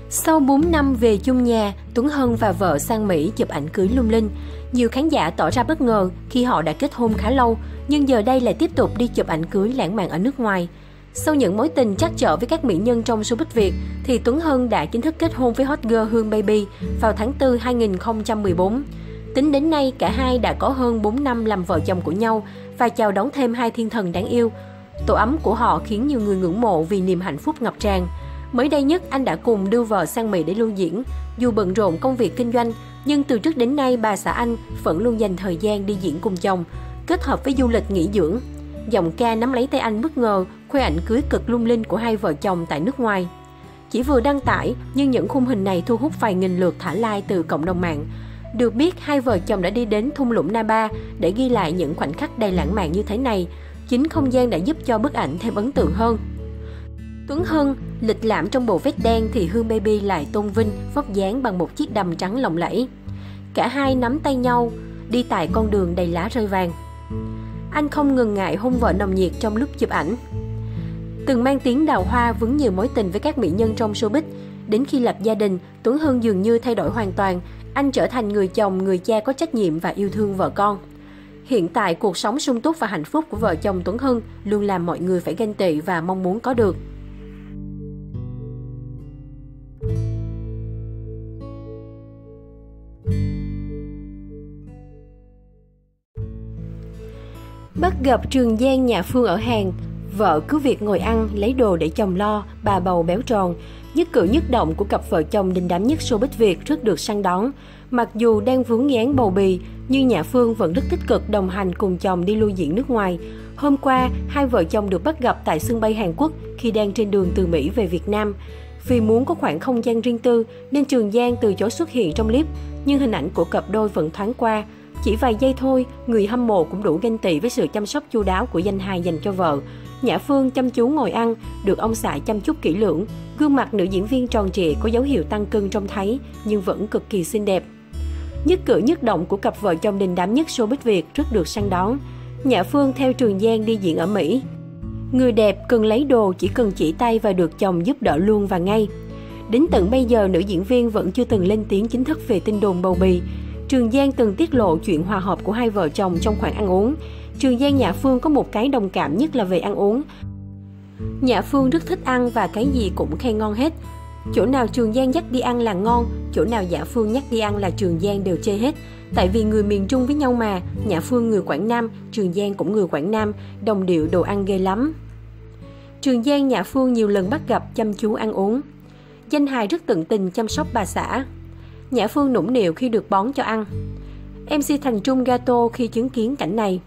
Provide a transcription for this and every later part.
Sau 4 năm về chung nhà, Tuấn Hân và vợ sang Mỹ chụp ảnh cưới lung linh. Nhiều khán giả tỏ ra bất ngờ khi họ đã kết hôn khá lâu, nhưng giờ đây lại tiếp tục đi chụp ảnh cưới lãng mạn ở nước ngoài. Sau những mối tình trắc trở với các mỹ nhân trong showbiz Việt, thì Tuấn Hân đã chính thức kết hôn với hot girl Hương Baby vào tháng 4 2014. Tính đến nay, cả hai đã có hơn 4 năm làm vợ chồng của nhau và chào đón thêm hai thiên thần đáng yêu. Tổ ấm của họ khiến nhiều người ngưỡng mộ vì niềm hạnh phúc ngập tràn. Mới đây nhất, anh đã cùng đưa vợ sang Mỹ để lưu diễn. Dù bận rộn công việc kinh doanh, nhưng từ trước đến nay bà xã anh vẫn luôn dành thời gian đi diễn cùng chồng, kết hợp với du lịch nghỉ dưỡng. Giọng ca nắm lấy tay anh bất ngờ, khoe ảnh cưới cực lung linh của hai vợ chồng tại nước ngoài. Chỉ vừa đăng tải, nhưng những khung hình này thu hút vài nghìn lượt thả like từ cộng đồng mạng. Được biết, hai vợ chồng đã đi đến thung lũng Napa để ghi lại những khoảnh khắc đầy lãng mạn như thế này. Chính không gian đã giúp cho bức ảnh thêm ấn tượng hơn. Tuấn Hân lịch lãm trong bộ vest đen thì Hương Baby lại tôn vinh vóc dáng bằng một chiếc đầm trắng lộng lẫy. Cả hai nắm tay nhau đi tại con đường đầy lá rơi vàng. Anh không ngần ngại hôn vợ nồng nhiệt trong lúc chụp ảnh. Từng mang tiếng đào hoa vướng nhiều mối tình với các mỹ nhân trong showbiz, đến khi lập gia đình, Tuấn Hân dường như thay đổi hoàn toàn. Anh trở thành người chồng, người cha có trách nhiệm và yêu thương vợ con. Hiện tại, cuộc sống sung túc và hạnh phúc của vợ chồng Tuấn Hân luôn làm mọi người phải ganh tị và mong muốn có được. Bắt gặp Trường Giang nhà Phương ở Hàn, vợ cứ việc ngồi ăn, lấy đồ để chồng lo, bà bầu béo tròn. Nhất cử nhất động của cặp vợ chồng đình đám nhất showbiz Việt rất được săn đón. Mặc dù đang vướng ngán bầu bì, nhưng nhà Phương vẫn rất tích cực đồng hành cùng chồng đi lưu diễn nước ngoài. Hôm qua, hai vợ chồng được bắt gặp tại sân bay Hàn Quốc khi đang trên đường từ Mỹ về Việt Nam. Vì muốn có khoảng không gian riêng tư, nên Trường Giang từ chối xuất hiện trong clip, nhưng hình ảnh của cặp đôi vẫn thoáng qua. Chỉ vài giây thôi, người hâm mộ cũng đủ ganh tị với sự chăm sóc chu đáo của danh hài dành cho vợ. Nhã Phương chăm chú ngồi ăn, được ông xã chăm chút kỹ lưỡng. Gương mặt nữ diễn viên tròn trịa có dấu hiệu tăng cân trông thấy, nhưng vẫn cực kỳ xinh đẹp. Nhất cử nhất động của cặp vợ chồng đình đám nhất showbiz Việt rất được săn đón. Nhã Phương theo Trường Giang đi diễn ở Mỹ. Người đẹp cần lấy đồ chỉ cần chỉ tay và được chồng giúp đỡ luôn và ngay. Đến tận bây giờ, nữ diễn viên vẫn chưa từng lên tiếng chính thức về tin đồn bầu bì. Trường Giang từng tiết lộ chuyện hòa hợp của hai vợ chồng trong khoản ăn uống. Trường Giang Nhã Phương có một cái đồng cảm nhất là về ăn uống. Nhã Phương rất thích ăn và cái gì cũng khen ngon hết. Chỗ nào Trường Giang dắt đi ăn là ngon, chỗ nào Nhã Phương nhắc đi ăn là Trường Giang đều chê hết. Tại vì người miền Trung với nhau mà, Nhã Phương người Quảng Nam, Trường Giang cũng người Quảng Nam, đồng điệu đồ ăn ghê lắm. Trường Giang Nhã Phương nhiều lần bắt gặp chăm chú ăn uống. Danh hài rất tận tình chăm sóc bà xã. Nhã Phương nũng nịu khi được bón cho ăn. MC Thành Trung gato khi chứng kiến cảnh này.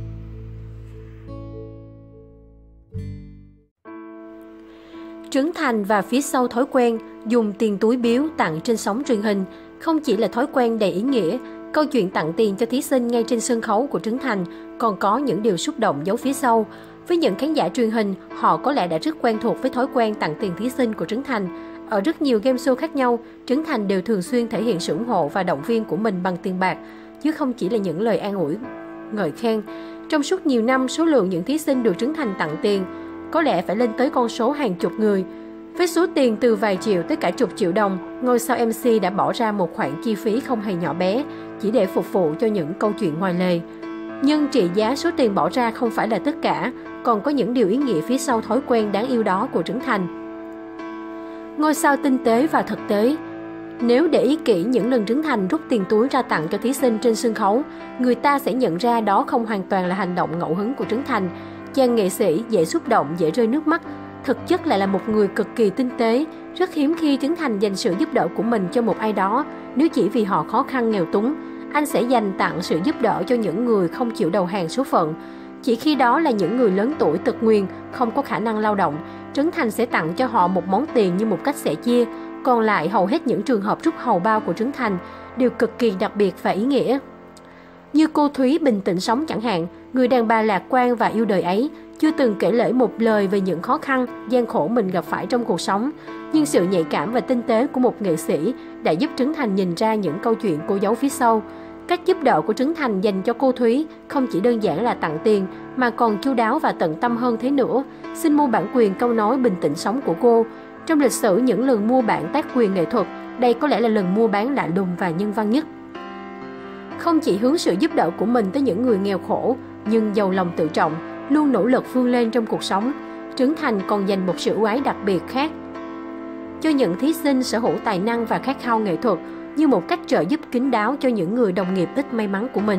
Trấn Thành và phía sau thói quen dùng tiền túi biếu tặng trên sóng truyền hình không chỉ là thói quen đầy ý nghĩa. Câu chuyện tặng tiền cho thí sinh ngay trên sân khấu của Trấn Thành còn có những điều xúc động giấu phía sau. Với những khán giả truyền hình, họ có lẽ đã rất quen thuộc với thói quen tặng tiền thí sinh của Trấn Thành. Ở rất nhiều game show khác nhau, Trấn Thành đều thường xuyên thể hiện sự ủng hộ và động viên của mình bằng tiền bạc, chứ không chỉ là những lời an ủi, ngợi khen. Trong suốt nhiều năm, số lượng những thí sinh được Trấn Thành tặng tiền có lẽ phải lên tới con số hàng chục người. Với số tiền từ vài triệu tới cả chục triệu đồng, ngôi sao MC đã bỏ ra một khoản chi phí không hề nhỏ bé chỉ để phục vụ cho những câu chuyện ngoài lề. Nhưng trị giá số tiền bỏ ra không phải là tất cả, còn có những điều ý nghĩa phía sau thói quen đáng yêu đó của Trấn Thành. Ngôi sao tinh tế và thực tế. Nếu để ý kỹ những lần Trấn Thành rút tiền túi ra tặng cho thí sinh trên sân khấu, người ta sẽ nhận ra đó không hoàn toàn là hành động ngẫu hứng của Trấn Thành. Chàng nghệ sĩ dễ xúc động, dễ rơi nước mắt, thực chất lại là một người cực kỳ tinh tế. Rất hiếm khi Trấn Thành dành sự giúp đỡ của mình cho một ai đó, nếu chỉ vì họ khó khăn nghèo túng. Anh sẽ dành tặng sự giúp đỡ cho những người không chịu đầu hàng số phận. Chỉ khi đó là những người lớn tuổi tật nguyền, không có khả năng lao động, Trấn Thành sẽ tặng cho họ một món tiền như một cách sẻ chia. Còn lại, hầu hết những trường hợp rút hầu bao của Trấn Thành đều cực kỳ đặc biệt và ý nghĩa. Như cô Thúy Bình Tĩnh Sống chẳng hạn, người đàn bà lạc quan và yêu đời ấy, chưa từng kể lể một lời về những khó khăn, gian khổ mình gặp phải trong cuộc sống. Nhưng sự nhạy cảm và tinh tế của một nghệ sĩ đã giúp Trấn Thành nhìn ra những câu chuyện cô giấu phía sau. Cách giúp đỡ của Trấn Thành dành cho cô Thúy không chỉ đơn giản là tặng tiền, mà còn chu đáo và tận tâm hơn thế nữa. Xin mua bản quyền câu nói Bình Tĩnh Sống của cô. Trong lịch sử những lần mua bản tác quyền nghệ thuật, đây có lẽ là lần mua bán lạ lùng và nhân văn nhất. Không chỉ hướng sự giúp đỡ của mình tới những người nghèo khổ, nhưng giàu lòng tự trọng, luôn nỗ lực vươn lên trong cuộc sống, Trấn Thành còn dành một sự ưu ái đặc biệt khác cho những thí sinh sở hữu tài năng và khát khao nghệ thuật, như một cách trợ giúp kín đáo cho những người đồng nghiệp ít may mắn của mình.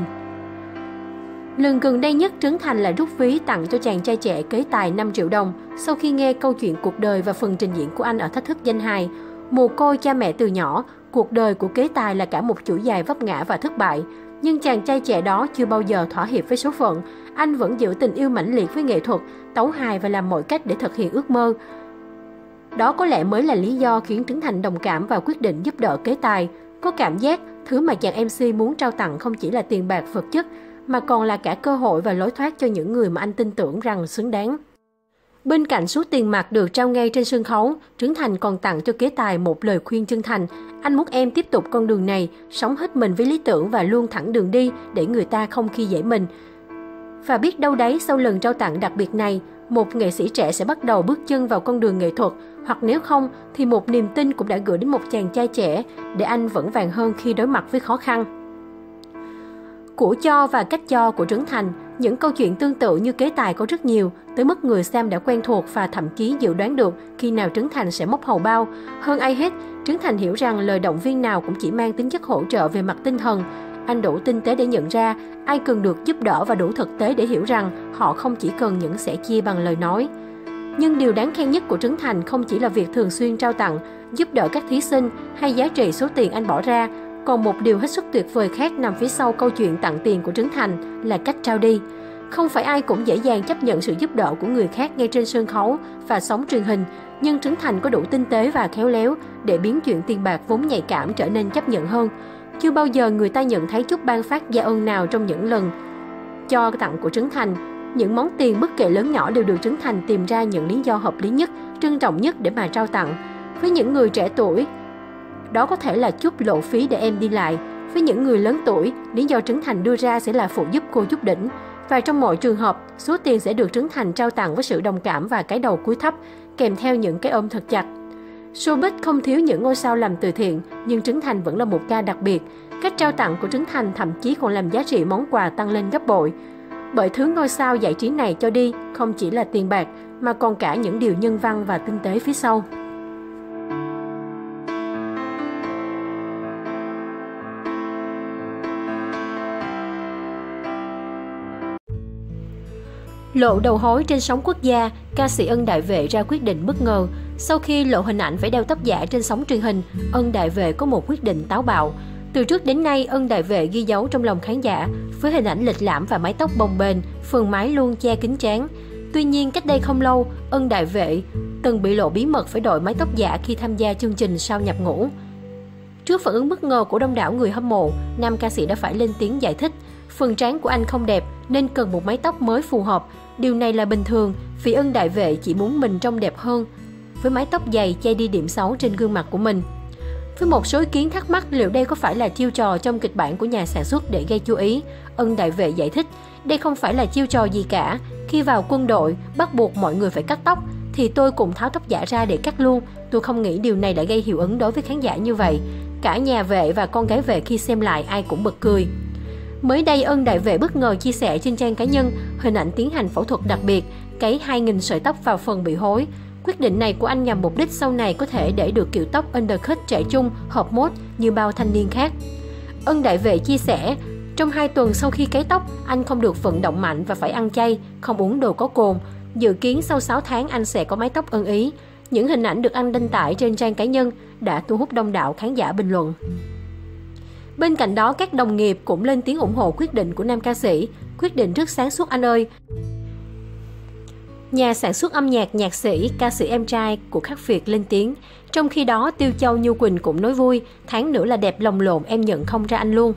Lần gần đây nhất, Trấn Thành lại rút ví tặng cho chàng trai trẻ kế tài 5 triệu đồng sau khi nghe câu chuyện cuộc đời và phần trình diễn của anh ở Thách thức danh hài. Mồ côi cha mẹ từ nhỏ, cuộc đời của kế tài là cả một chuỗi dài vấp ngã và thất bại. Nhưng chàng trai trẻ đó chưa bao giờ thỏa hiệp với số phận. Anh vẫn giữ tình yêu mãnh liệt với nghệ thuật, tấu hài và làm mọi cách để thực hiện ước mơ. Đó có lẽ mới là lý do khiến Trấn Thành đồng cảm và quyết định giúp đỡ kế tài. Có cảm giác, thứ mà chàng MC muốn trao tặng không chỉ là tiền bạc vật chất, mà còn là cả cơ hội và lối thoát cho những người mà anh tin tưởng rằng xứng đáng. Bên cạnh số tiền mặt được trao ngay trên sân khấu, Trấn Thành còn tặng cho kế tài một lời khuyên chân thành. Anh muốn em tiếp tục con đường này, sống hết mình với lý tưởng và luôn thẳng đường đi để người ta không khi dễ mình. Và biết đâu đấy sau lần trao tặng đặc biệt này, một nghệ sĩ trẻ sẽ bắt đầu bước chân vào con đường nghệ thuật, hoặc nếu không thì một niềm tin cũng đã gửi đến một chàng trai trẻ để anh vững vàng hơn khi đối mặt với khó khăn. Của cho và cách cho của Trấn Thành, những câu chuyện tương tự như kế tài có rất nhiều, tới mức người xem đã quen thuộc và thậm chí dự đoán được khi nào Trấn Thành sẽ móc hầu bao. Hơn ai hết, Trấn Thành hiểu rằng lời động viên nào cũng chỉ mang tính chất hỗ trợ về mặt tinh thần. Anh đủ tinh tế để nhận ra ai cần được giúp đỡ và đủ thực tế để hiểu rằng họ không chỉ cần những sẻ chia bằng lời nói. Nhưng điều đáng khen nhất của Trấn Thành không chỉ là việc thường xuyên trao tặng, giúp đỡ các thí sinh hay giá trị số tiền anh bỏ ra, còn một điều hết sức tuyệt vời khác nằm phía sau câu chuyện tặng tiền của Trấn Thành là cách trao đi. Không phải ai cũng dễ dàng chấp nhận sự giúp đỡ của người khác ngay trên sân khấu và sóng truyền hình, nhưng Trấn Thành có đủ tinh tế và khéo léo để biến chuyện tiền bạc vốn nhạy cảm trở nên chấp nhận hơn. Chưa bao giờ người ta nhận thấy chút ban phát gia ân nào trong những lần cho tặng của Trấn Thành. Những món tiền bất kể lớn nhỏ đều được Trấn Thành tìm ra những lý do hợp lý nhất, trân trọng nhất để mà trao tặng. Với những người trẻ tuổi, đó có thể là chút lộ phí để em đi lại. Với những người lớn tuổi, lý do Trấn Thành đưa ra sẽ là phụ giúp cô giúp đỉnh. Và trong mọi trường hợp, số tiền sẽ được Trấn Thành trao tặng với sự đồng cảm và cái đầu cúi thấp, kèm theo những cái ôm thật chặt. Showbiz không thiếu những ngôi sao làm từ thiện, nhưng Trấn Thành vẫn là một ca đặc biệt. Cách trao tặng của Trấn Thành thậm chí còn làm giá trị món quà tăng lên gấp bội. Bởi thứ ngôi sao giải trí này cho đi không chỉ là tiền bạc, mà còn cả những điều nhân văn và tinh tế phía sau. Lộ đầu hối trên sóng quốc gia, ca sĩ Ân Đại Vệ ra quyết định bất ngờ. Sau khi lộ hình ảnh phải đeo tóc giả trên sóng truyền hình, Ân Đại Vệ có một quyết định táo bạo. Từ trước đến nay, Ân Đại Vệ ghi dấu trong lòng khán giả với hình ảnh lịch lãm và mái tóc bồng bềnh, phần mái luôn che kín trán. Tuy nhiên, cách đây không lâu, Ân Đại Vệ từng bị lộ bí mật phải đội mái tóc giả khi tham gia chương trình Sao nhập ngũ. Trước phản ứng bất ngờ của đông đảo người hâm mộ, nam ca sĩ đã phải lên tiếng giải thích. Phần trán của anh không đẹp nên cần một mái tóc mới phù hợp. Điều này là bình thường vì Ân Đại Vệ chỉ muốn mình trông đẹp hơn với mái tóc dày che đi điểm xấu trên gương mặt của mình. Với một số ý kiến thắc mắc liệu đây có phải là chiêu trò trong kịch bản của nhà sản xuất để gây chú ý, Ân Đại Vệ giải thích đây không phải là chiêu trò gì cả. Khi vào quân đội bắt buộc mọi người phải cắt tóc thì tôi cũng tháo tóc giả ra để cắt luôn. Tôi không nghĩ điều này đã gây hiệu ứng đối với khán giả như vậy. Cả nhà Vệ và con gái Vệ khi xem lại ai cũng bật cười. Mới đây, Ân Đại Vệ bất ngờ chia sẻ trên trang cá nhân hình ảnh tiến hành phẫu thuật đặc biệt, cấy 2.000 sợi tóc vào phần bị hối. Quyết định này của anh nhằm mục đích sau này có thể để được kiểu tóc undercut trẻ trung, hợp mốt như bao thanh niên khác. Ân Đại Vệ chia sẻ, trong 2 tuần sau khi cấy tóc, anh không được vận động mạnh và phải ăn chay, không uống đồ có cồn. Dự kiến sau 6 tháng anh sẽ có mái tóc ưng ý. Những hình ảnh được anh đăng tải trên trang cá nhân đã thu hút đông đảo khán giả bình luận. Bên cạnh đó, các đồng nghiệp cũng lên tiếng ủng hộ quyết định của nam ca sĩ. Quyết định rất sáng suốt anh ơi. Nhà sản xuất âm nhạc, nhạc sĩ, ca sĩ em trai của Khắc Việt lên tiếng. Trong khi đó, Tiêu Châu Như Quỳnh cũng nói vui, tháng nữa là đẹp lồng lộn, em nhận không ra anh luôn.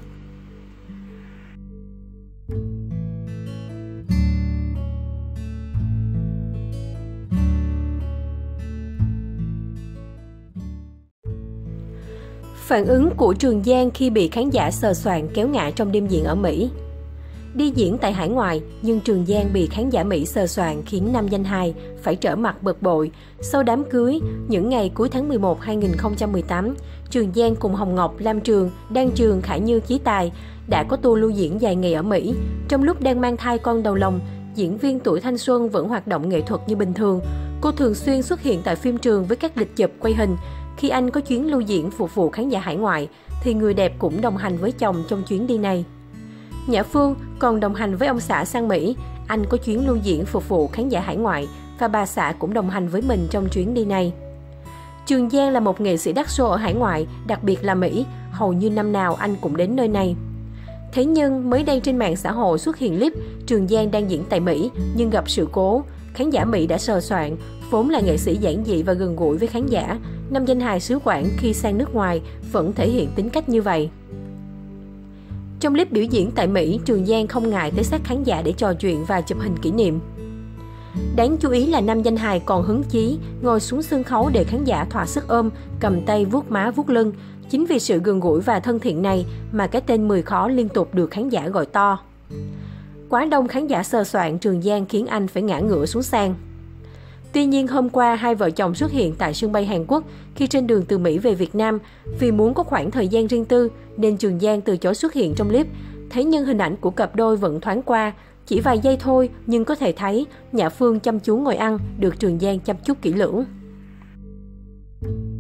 Phản ứng của Trường Giang khi bị khán giả sờ soạng kéo ngã trong đêm diễn ở Mỹ. Đi diễn tại hải ngoại, nhưng Trường Giang bị khán giả Mỹ sờ soạn khiến nam danh hài phải trở mặt bực bội. Sau đám cưới, những ngày cuối tháng 11 2018, Trường Giang cùng Hồng Ngọc, Lam Trường, Đan Trường, Khải Như, Chí Tài đã có tour lưu diễn dài ngày ở Mỹ. Trong lúc đang mang thai con đầu lòng, diễn viên tuổi thanh xuân vẫn hoạt động nghệ thuật như bình thường. Cô thường xuyên xuất hiện tại phim trường với các lịch chụp quay hình. Khi anh có chuyến lưu diễn phục vụ khán giả hải ngoại, thì người đẹp cũng đồng hành với chồng trong chuyến đi này. Nhã Phương còn đồng hành với ông xã sang Mỹ, anh có chuyến lưu diễn phục vụ khán giả hải ngoại và bà xã cũng đồng hành với mình trong chuyến đi này. Trường Giang là một nghệ sĩ đắt xô ở hải ngoại, đặc biệt là Mỹ, hầu như năm nào anh cũng đến nơi này. Thế nhưng mới đây trên mạng xã hội xuất hiện clip Trường Giang đang diễn tại Mỹ nhưng gặp sự cố. Khán giả Mỹ đã sờ soạn, vốn là nghệ sĩ giản dị và gần gũi với khán giả, nam danh hài xứ Quảng khi sang nước ngoài vẫn thể hiện tính cách như vậy. Trong clip biểu diễn tại Mỹ, Trường Giang không ngại tới sát khán giả để trò chuyện và chụp hình kỷ niệm. Đáng chú ý là nam danh hài còn hứng chí ngồi xuống sân khấu để khán giả thỏa sức ôm, cầm tay vuốt má vuốt lưng. Chính vì sự gần gũi và thân thiện này mà cái tên 10 khó liên tục được khán giả gọi to. Quá đông khán giả sờ soạn Trường Giang khiến anh phải ngã ngửa xuống sàn. Tuy nhiên hôm qua hai vợ chồng xuất hiện tại sân bay Hàn Quốc khi trên đường từ Mỹ về Việt Nam. Vì muốn có khoảng thời gian riêng tư nên Trường Giang từ chối xuất hiện trong clip. Thế nhưng hình ảnh của cặp đôi vẫn thoáng qua. Chỉ vài giây thôi nhưng có thể thấy Nhã Phương chăm chú ngồi ăn, được Trường Giang chăm chút kỹ lưỡng.